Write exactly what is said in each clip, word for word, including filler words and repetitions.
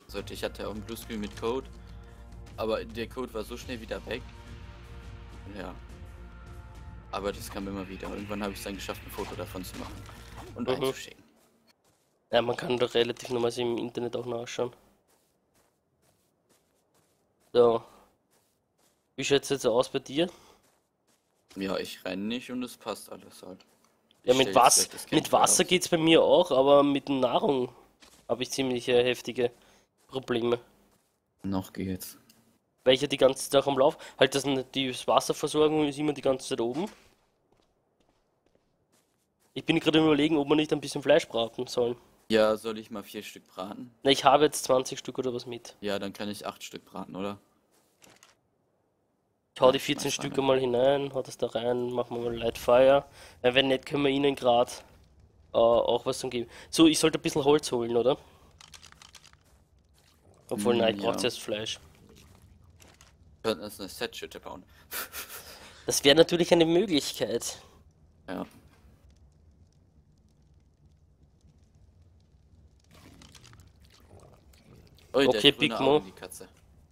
sollte. Ich hatte auch ein Bluescreen mit Code, aber der Code war so schnell wieder weg. Ja. Aber das kam immer wieder. Irgendwann habe ich es dann geschafft, ein Foto davon zu machen und Mhm. einzuschicken. Ja, man kann doch relativ normal im Internet auch nachschauen. So. Wie schaut es jetzt aus bei dir? Ja, ich renne nicht und es passt alles halt. Ja, Ich mit stelle jetzt was, gleich das mit Campfire Wasser aus. geht's bei mir auch, aber mit Nahrung habe ich ziemlich äh, heftige Probleme. Noch geht's. Weil ich ja die ganze Zeit auch am Lauf, halt das, die Wasserversorgung ist immer die ganze Zeit oben. Ich bin gerade überlegen, ob wir nicht ein bisschen Fleisch braten sollen. Ja, soll ich mal vier Stück braten? Na, ich habe jetzt zwanzig Stück oder was mit. Ja, dann kann ich acht Stück braten, oder? Ich hau Ja, die ich vierzehn schmeiß rein Stück dann. mal hinein, hau das da rein, machen wir mal Light Fire. Weil wenn nicht, können wir ihnen gerade äh, auch was zum geben. So, ich sollte ein bisschen Holz holen, oder? Obwohl, nein, Hm, ich brauche ja. zuerst Fleisch. Wir könnten uns eine Set-Schütte bauen. Das wäre natürlich eine Möglichkeit. Ja. Ui, der Okay, hat Big grüne Mo. Augen, die Katze.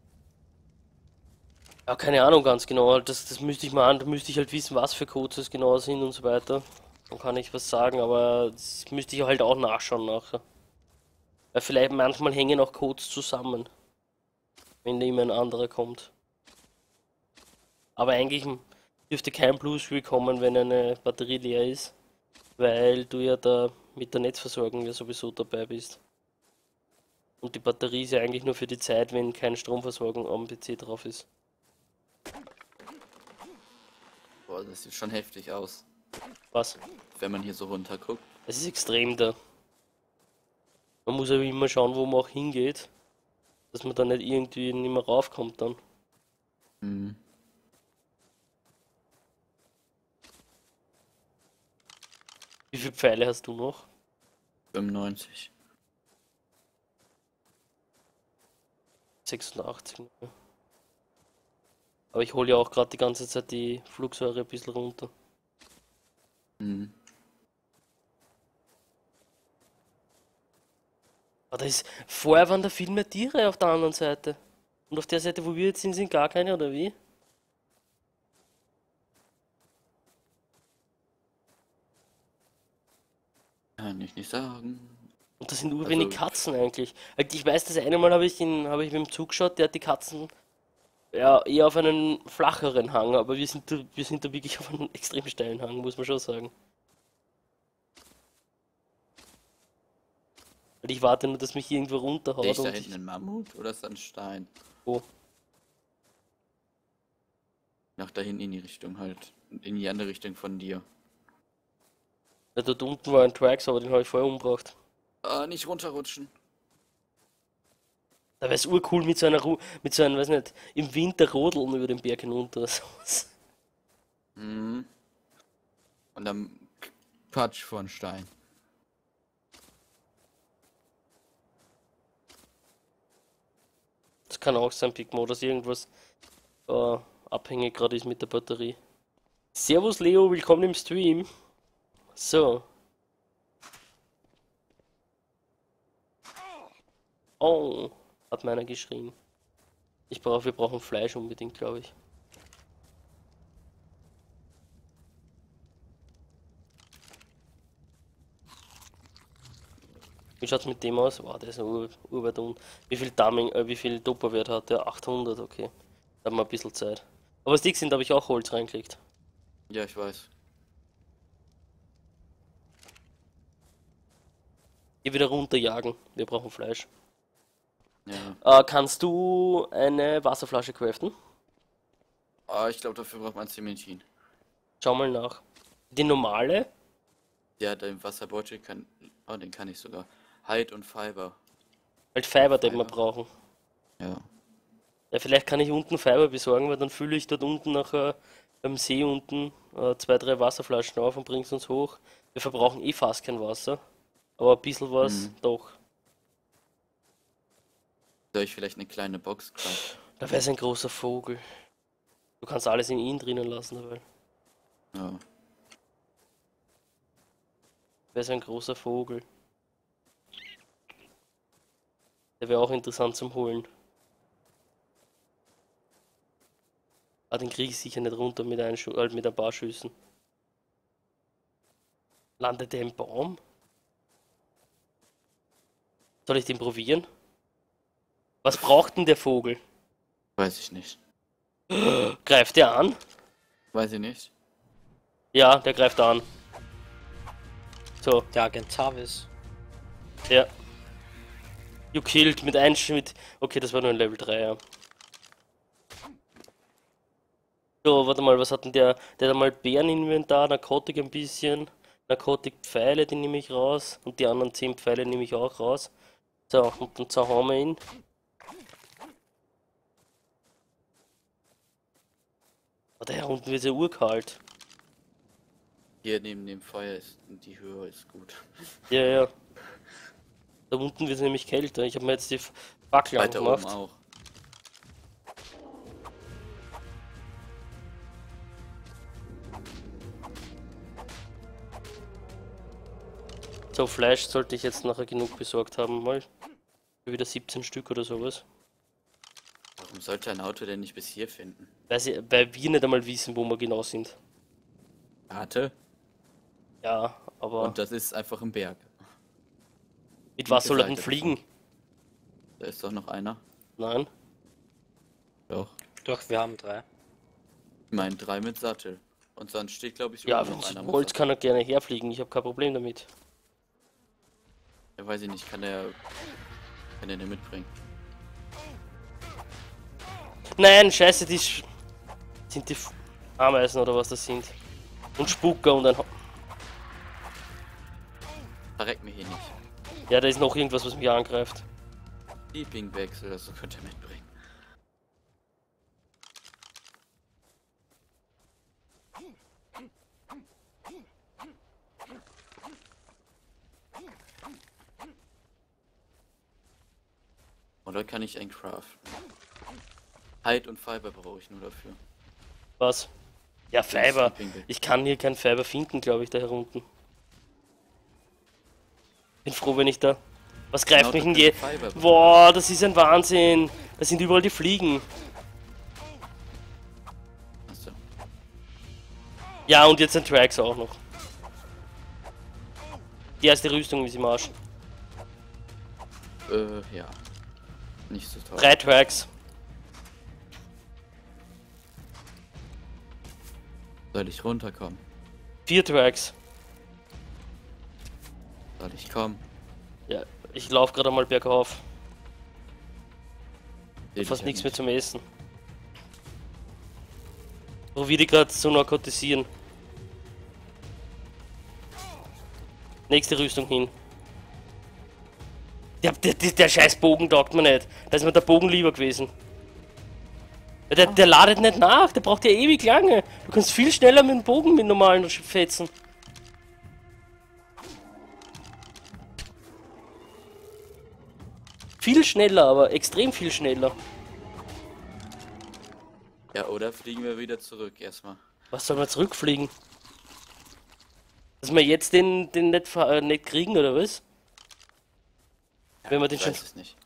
Ja, keine Ahnung ganz genau. Das, das müsste ich mal an, da müsste ich halt wissen, was für Codes es genau sind und so weiter. Dann kann ich was sagen, aber das müsste ich halt auch nachschauen nachher. Weil vielleicht manchmal hängen auch Codes zusammen, wenn da immer ein anderer kommt. Aber eigentlich dürfte kein Bluescreen kommen, wenn eine Batterie leer ist, weil du ja da mit der Netzversorgung ja sowieso dabei bist. Und die Batterie ist ja eigentlich nur für die Zeit, wenn keine Stromversorgung am P C drauf ist. Boah, das sieht schon heftig aus, Was? wenn man hier so runter guckt. Es ist extrem da. Man muss aber immer schauen, wo man auch hingeht, dass man da nicht irgendwie nicht mehr raufkommt dann. Hm. Wie viele Pfeile hast du noch? fünfundneunzig. sechsundachtzig. Ne? Aber ich hole ja auch gerade die ganze Zeit die Flugsäure ein bisschen runter. Hm. Aber da ist, vorher waren da viel mehr Tiere auf der anderen Seite. Und auf der Seite, wo wir jetzt sind, sind gar keine, oder wie? Kann ich nicht sagen. Und das sind nur wenig Also, Katzen eigentlich. Halt, ich weiß, das eine Mal habe ich in, habe ich mit dem Zug geschaut, der hat die Katzen ja eher auf einen flacheren Hang, aber wir sind da, wir sind da wirklich auf einem extrem steilen Hang, muss man schon sagen. Weil ich warte nur, dass mich irgendwo sehe runterhaut ich da und hinten ich. einen Mammut oder ist das ein Stein? Oh, Nach da hinten in die Richtung halt. In die andere Richtung von dir. ja, dort unten war ein Trax, aber den habe ich vorher umgebracht. Ah, nicht runterrutschen. Da wäre es urcool mit so einer Ru mit so einem, weiß nicht, im Winter rodeln über den Berg hinunter. oder sowas. Hm. Und dann Quatsch vor einen Stein. Das kann auch sein, Pigmo, dass irgendwas äh, abhängig gerade ist mit der Batterie. Servus Leo, willkommen im Stream. So. Oh, hat meiner geschrien. Ich brauche, wir brauchen Fleisch unbedingt, glaube ich. Wie schaut's mit dem aus? Wow, der ist ur, urweit un. Wie viel Dumming, äh, wie viel Doppelwert hat der? achthundert, okay. Da haben wir ein bisschen Zeit. Aber Sticks sind, habe ich auch Holz reingelegt. Ja, ich weiß. Geh wieder runterjagen. Wir brauchen Fleisch. Ja. Äh, kannst du eine Wasserflasche craften? Ah, ich glaube, dafür braucht man Zementin. Schau mal nach. Die normale? Ja, den Wasserbeutel kann. Oh, den kann ich sogar. Hide und Fiber. Halt Fiber, den wir Fiber. brauchen. Ja. Ja, vielleicht kann ich unten Fiber besorgen, weil dann fülle ich dort unten nachher beim See unten äh, zwei, drei Wasserflaschen auf und bring's uns hoch. Wir verbrauchen eh fast kein Wasser, aber ein bisschen was Hm. doch. Soll ich vielleicht eine kleine Box craften? Da wäre ein großer Vogel. Du kannst alles in ihn drinnen lassen, dabei. Ja. Wäre ein großer Vogel. Der wäre auch interessant zum Holen. Ah, den kriege ich sicher nicht runter mit, ein Schu halt mit ein paar Schüssen. Landet der im Baum? Soll ich den probieren? Was braucht denn der Vogel? Weiß ich nicht. Greift der an? Weiß ich nicht. Ja, der greift an. So, Der Agent Tavis. ja. You killed mit einem Schmidt. Okay, das war nur ein Level drei, ja. So, warte mal, was hat denn der? Der hat mal Bäreninventar, Narkotik ein bisschen. Narkotikpfeile, die nehme ich raus. Und die anderen zehn Pfeile nehme ich auch raus. So, und dann zerhauen wir ihn. Oh, der hier unten wird ja urkalt. Hier neben dem Feuer ist die Höhe ist gut. Ja, ja. Da unten wird es nämlich kälter. Ich habe mir jetzt die Fackel Weiter oben angemacht. auch. So, Fleisch sollte ich jetzt nachher genug besorgt haben, mal. Wieder siebzehn Stück oder sowas. Warum sollte ein Auto denn nicht bis hier finden? Weil, sie, weil wir nicht einmal wissen, wo wir genau sind. Warte. Ja, aber Und das ist einfach ein Berg. mit was soll er Seite denn fliegen? Da ist doch noch einer. Nein. Doch. Doch, wir haben drei. Ich meine drei mit Sattel. Und sonst steht glaube ich Ja, sogar wenn noch einer du mit Holz Sattel. kann er gerne herfliegen. Ich habe kein Problem damit. Ja, weiß ich nicht, kann der kann der den mitbringen. Nein, scheiße, die Sch sind die F Ameisen oder was das sind. Und Spucker und ein... Ho Verreck mir hier nicht. ja, da ist noch irgendwas, was mich angreift. Sleeping Bags oder so könnte er mitbringen. Oder kann ich ein craften? Hide und Fiber brauche ich nur dafür. Was? Ja, Fiber. Sleeping Bag. Ich kann hier kein Fiber finden, glaube ich, da hier unten. Bin froh, wenn ich da... Was greift Genau, mich da denn je... könnte Fiber bringen. Boah, das ist ein Wahnsinn. Da sind überall die Fliegen. Achso. Ja, und jetzt ein Trax auch noch. Die erste Rüstung ist im Arsch. Äh, ja. Nicht so toll. Drei Trax. Soll ich runterkommen? Vier Trax. Soll ich kommen? Ja, ich laufe gerade mal bergauf. Seh dich Fast ja nichts mehr nicht. zum Essen. Probiere die gerade zu narkotisieren. Nächste Rüstung hin. Der, der, der, der scheiß Bogen taugt mir nicht. Da ist mir der Bogen lieber gewesen. Der, der ladet nicht nach, der braucht ja ewig lange. Du kannst viel schneller mit dem Bogen mit normalen Fetzen. Viel schneller, aber extrem viel schneller. Ja, oder fliegen wir wieder zurück erstmal. Was soll man zurückfliegen? Dass wir jetzt den, den nicht, ver- äh, nicht kriegen, oder was? Wenn wir den Ich schon... weiß es nicht.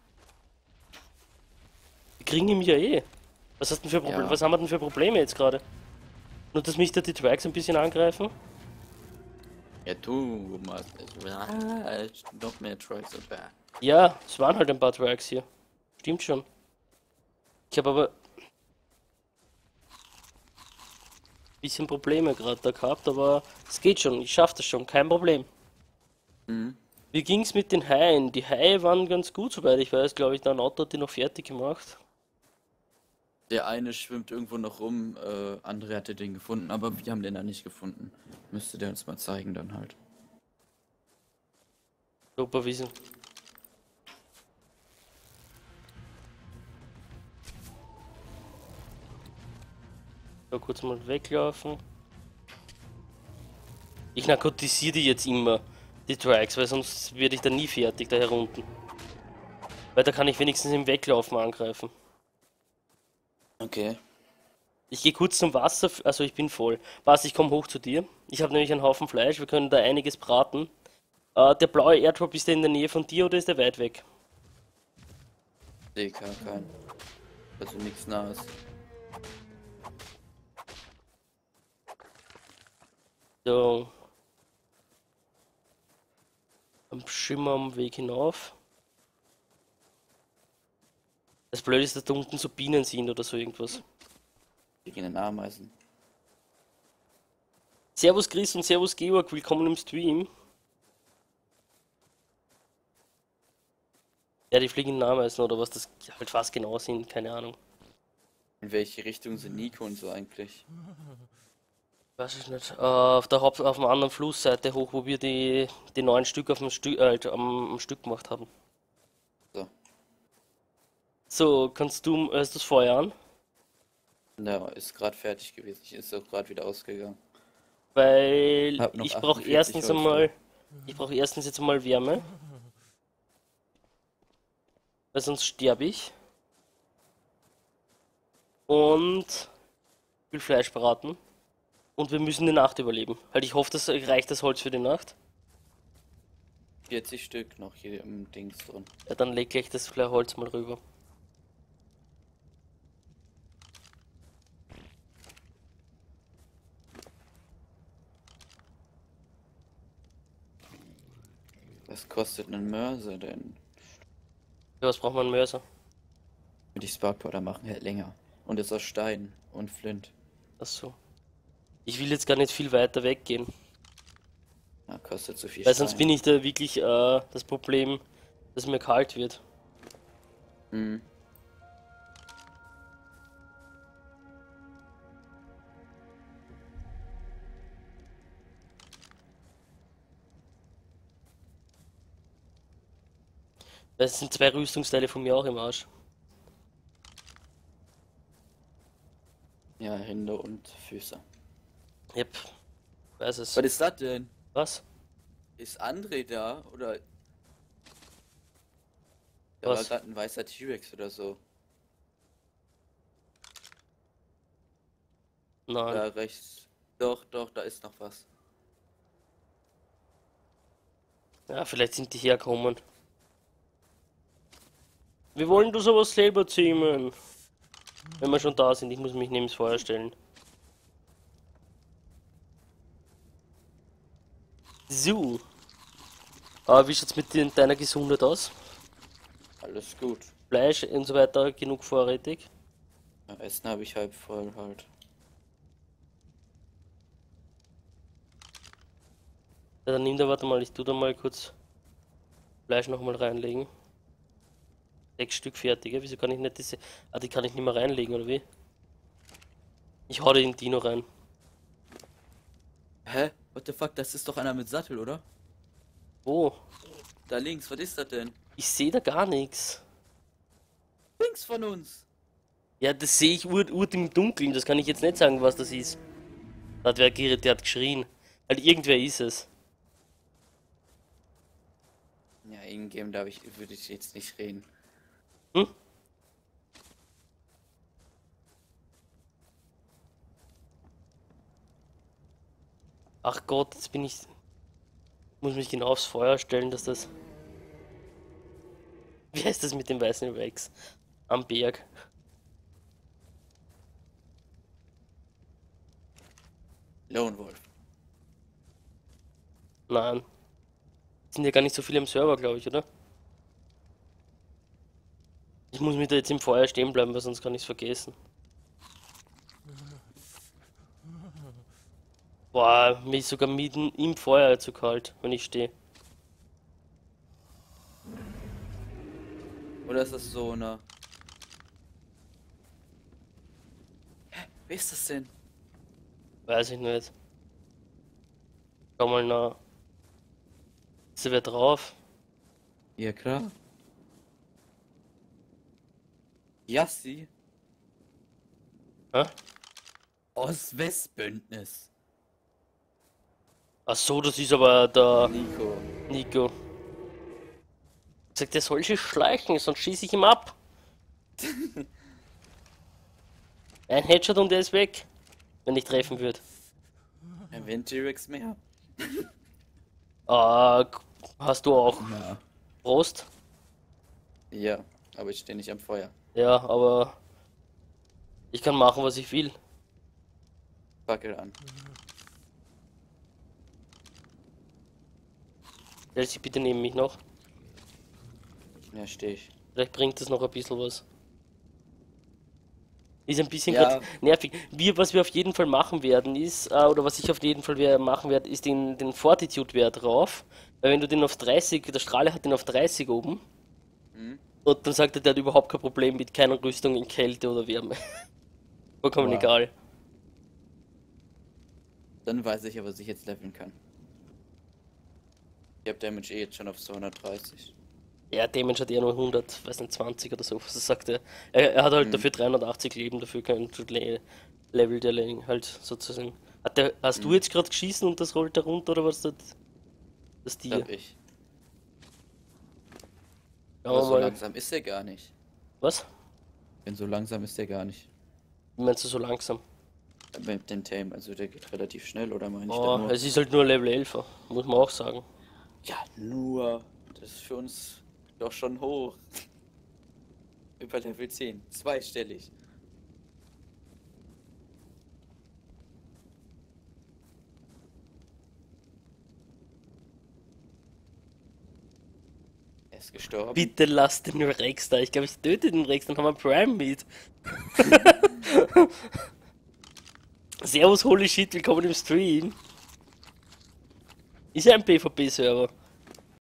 Wir kriegen ihn ja eh. Was hast denn für Proble Ja. Was haben wir denn für Probleme jetzt gerade? Nur, dass mich da die Twags ein bisschen angreifen? Ja, du machst ah, noch mehr Trucks und ah. Ja, es waren halt ein paar Twags hier. Stimmt schon. Ich habe aber... bisschen Probleme gerade da gehabt, aber es geht schon. Ich schaffe das schon, kein Problem. Mhm. Wie ging's mit den Haien? Die Haie waren ganz gut, soweit ich weiß, glaube ich. Der Auto hat die noch fertig gemacht. Der eine schwimmt irgendwo noch rum, äh, andere hatte den gefunden, aber wir haben den da nicht gefunden. Müsste der uns mal zeigen dann halt. Supervision. So, kurz mal weglaufen. Ich narkotisiere die jetzt immer, die Trikes, weil sonst werde ich da nie fertig, da herunten. Weil da kann ich wenigstens im Weglaufen angreifen. Okay. Ich gehe kurz zum Wasser, also ich bin voll. Was, ich komme hoch zu dir. Ich habe nämlich einen Haufen Fleisch, wir können da einiges braten. Äh, der blaue Airdrop, ist der in der Nähe von dir oder ist der weit weg? D K kein. Also nichts Nahes. So. Am Schimmer am Weg hinauf. Das Blöde ist, dass da unten so Bienen sind oder so irgendwas. Gegen den Ameisen. Servus Chris und Servus Georg, willkommen im Stream. Ja, die fliegen in Ameisen oder was das halt fast genau sind, keine Ahnung. In welche Richtung sind Nico und so eigentlich? Weiß ich nicht. Äh, auf der Haupt auf der anderen Flussseite hoch, wo wir die, die neun Stück auf dem Stück äh, am, am Stück gemacht haben. So. So, kannst du, hast du das Feuer an? Ja, ist gerade fertig gewesen. Ich ist auch gerade wieder ausgegangen. Weil Hab noch ich brauche achtundvierzig erstens Holz einmal, ich brauche erstens jetzt einmal Wärme. Weil sonst sterbe ich. Und ich will Fleisch braten. Und wir müssen die Nacht überleben. Halt, ich hoffe, das reicht das Holz für die Nacht. vierzig Stück noch hier im Dings drin. Ja, dann leg gleich das Holz mal rüber. Was kostet ein Mörser denn? Ja, was braucht man einen Mörser? Die Sparkpowder machen halt länger. Und ist aus Stein und Flint. Ach so. Ich will jetzt gar nicht viel weiter weggehen. Ja, kostet so viel Weil sonst Stein. bin ich da wirklich äh, das Problem, dass mir kalt wird. Mhm. Weil es sind zwei Rüstungsteile von mir auch im Arsch. Ja, Hände und Füße. Yep. Weiß es. Was ist das denn? Was? Ist André da? Oder? Da war Was? gerade ein weißer T-Rex oder so. Nein. Da rechts. Doch, doch, da ist noch was. Ja, vielleicht sind die herkommen. Wir wollen das aber selber zähmen. Wenn wir schon da sind, ich muss mich neben das Feuer stellen. So. Aber wie schaut's mit dir- deiner Gesundheit aus? Alles gut. Fleisch und so weiter, genug vorrätig? Ja, Essen habe ich halb voll halt. Ja, dann nimm da, warte mal, ich tu da mal kurz Fleisch nochmal reinlegen. Sechs Stück fertige, wieso kann ich nicht diese... Ah, die kann ich nicht mehr reinlegen, oder wie? Ich hau die in Dino rein. Hä? What the fuck? Das ist doch einer mit Sattel, oder? Wo? Da links, was ist das denn? Ich sehe da gar nichts. Links von uns! Ja, das sehe ich ur, ur im Dunkeln, das kann ich jetzt nicht sagen, was das ist. Da hat wer geredet, der hat geschrien. Halt, irgendwer ist es. Ja, in-game darf ich, würde ich jetzt nicht reden. Hm? Ach Gott, jetzt bin ich... Muss mich genau aufs Feuer stellen, dass das... Wie heißt das mit dem weißen Rex? Am Berg. Lone Wolf. Nein. Sind ja gar nicht so viele im Server, glaube ich, oder? Ich muss mich da jetzt im Feuer stehen bleiben, weil sonst kann ich es vergessen. Boah, mir ist sogar mitten im Feuer zu kalt, wenn ich stehe. Oder ist das so eine... Hä? Wer ist das denn? Weiß ich nicht. Schau mal nach. Ist da wer drauf? Ja, klar. Yassi. Hä? Ost-West-Bündnis. Ach so, das ist aber der Nico. Nico. Sagt, der soll sich schleichen, sonst schieße ich ihm ab. Ein Headshot und er ist weg. Wenn ich treffen würde. Ein wenn T-Rex mehr. Ah, hast du auch Ja. Prost? Ja, aber ich stehe nicht am Feuer. Ja, aber ich kann machen, was ich will. Fackel an. Stell sie bitte neben mich noch. Ja, stehe ich. Vielleicht bringt das noch ein bisschen was. Ist ein bisschen Ja. grad nervig. Wir, was wir auf jeden Fall machen werden, ist, äh, oder was ich auf jeden Fall wer- machen werde, ist den, den Fortitude-Wert rauf. Weil wenn du den auf dreißig, der Strahler hat den auf dreißig oben. Mhm. Und dann sagt er, der hat überhaupt kein Problem mit keiner Rüstung in Kälte oder Wärme. Vollkommen Wow. egal. Dann weiß ich ja, was ich jetzt leveln kann. Ich hab Damage eh jetzt schon auf zweihundertdreißig. Ja, Damage hat eher nur hundert, weiß nicht, zwanzig oder so. Was sagt er? Er, er hat halt Mhm. dafür dreihundertachtzig Leben, dafür kein Le Level der Lane halt sozusagen. Hat der, hast du Mhm. jetzt gerade geschissen und das rollt da runter oder was das? Das Tier? Hab ich. Schauen Aber wir so mal. langsam ist der gar nicht. Was? Denn so langsam ist der gar nicht. Wie meinst du so langsam? Mit dem Tame, also der geht relativ schnell, oder meine ich Oh, da nur? es ist halt nur Level elf, muss man auch sagen. Ja, nur. Das ist für uns doch schon hoch. Über Level zehn. Zweistellig. Er ist gestorben. Bitte lass den Rex da. Ich glaube, ich töte den Rex, dann haben wir Prime mit. Servus, holy shit, willkommen im Stream. Ist ja ein PvP-Server.